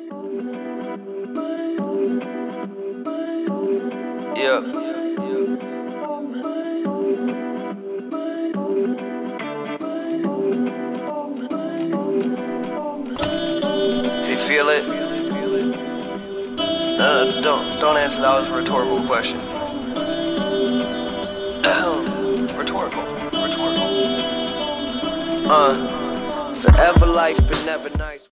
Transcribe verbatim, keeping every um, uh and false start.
Yeah. Did you feel it? No, no, don't don't answer. That was a rhetorical question. Rhetorical. Rhetorical. Uh, forever life, but never nice.